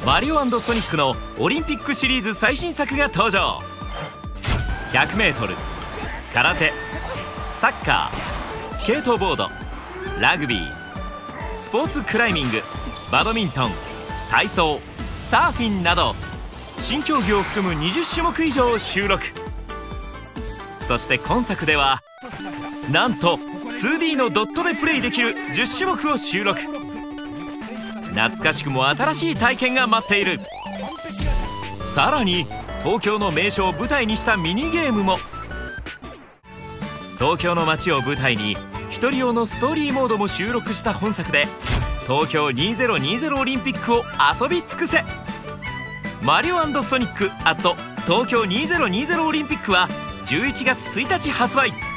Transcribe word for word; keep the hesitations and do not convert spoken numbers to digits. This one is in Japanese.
マリオ&ソニックのオリンピックシリーズ最新作が登場。 ひゃくメートル、空手、サッカー、スケートボード、ラグビー、スポーツクライミング、バドミントン、体操、サーフィンなど新競技を含むにじゅっしゅもく以上を収録。そして今作ではなんと ツーディー のドットでプレイできるじゅっしゅもくを収録。懐かしくも新しい体験が待っている。さらに東京の名所を舞台にしたミニゲームも。東京の街を舞台にひとり用のストーリーモードも収録した本作で、東京にせんにじゅうオリンピックを遊び尽くせ。マリオ&ソニックアット東京にせんにじゅうオリンピックはじゅういちがつついたち発売。